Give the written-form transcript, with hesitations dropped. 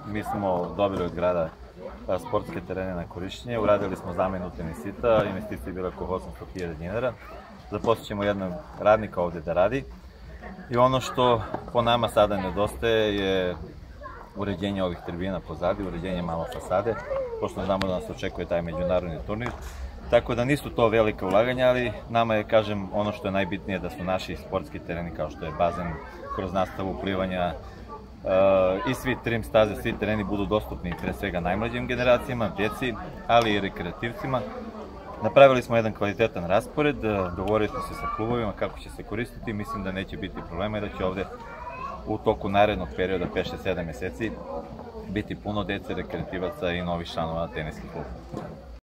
mi smo dobili od grada sportske terene na korišćenje, uradili smo zamenu tenisita, investicija je bila oko 800.000 dinara. Zaposlit ćemo jednog radnika ovde da radi. I ono što po nama sada nedostaje je uređenje ovih tribina pozadi, uređenje malo fasade, pošto znamo da nas očekuje taj međunarodni turnir. Tako da nisu to velike ulaganja, ali nama je, kažem, ono što je najbitnije da su naši sportski tereni kao što je bazen, kroz nastavu plivanja i svi trim staze, svi tereni budu dostupni pre svega najmlađim generacijama, djeci, ali i rekreativcima. Napravili smo jedan kvalitetan raspored, dogovorili smo se sa klubovima kako će se koristiti, mislim da neće biti problema i da će ovde u toku narednog perioda 5-7 meseci biti puno dece, rekreativaca i novih članova teniskih kluba.